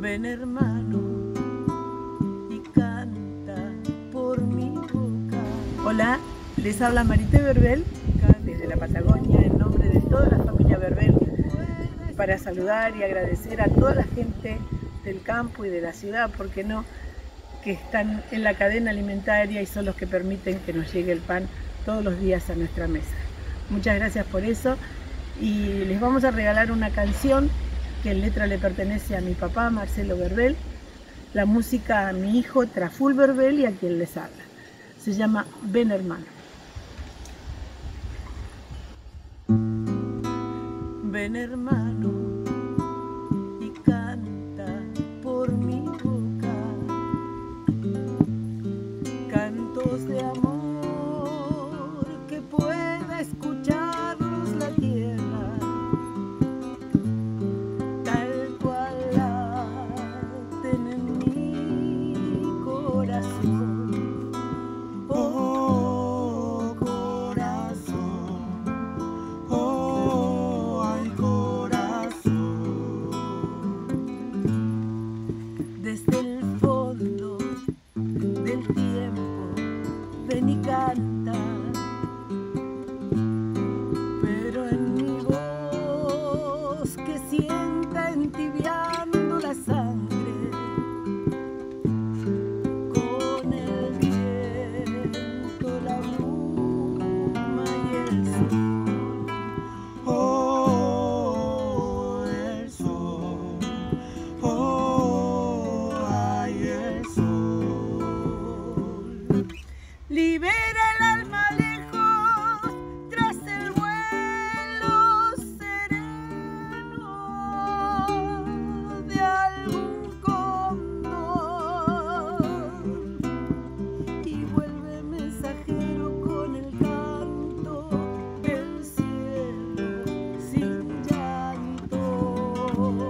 Ven hermano y canta por mi boca. Hola, les habla Marité Berbel desde la Patagonia en nombre de toda la familia Berbel para saludar y agradecer a toda la gente del campo y de la ciudad, ¿por qué no?, que están en la cadena alimentaria y son los que permiten que nos llegue el pan todos los días a nuestra mesa. Muchas gracias por eso y les vamos a regalar una canción que en letra le pertenece a mi papá, Marcelo Berbel, la música a mi hijo, Traful Berbel, y a quien les habla. Se llama Ven hermano. Ven hermano y canta por mi boca cantos de amor que pueda escucharlos la tierra, tal cual laten en mi corazón. Oh corazón, oh ay corazón, desde el fondo del tiempo ven y canta, pero en mi voz que sienta entibiando la sangre, con el viento, la bruma y el sol. Oh, el sol, oh, ay, el sol. Libera el alma lejos tras el vuelo sereno de algún cóndor y vuelve mensajero con el canto del cielo sin llanto.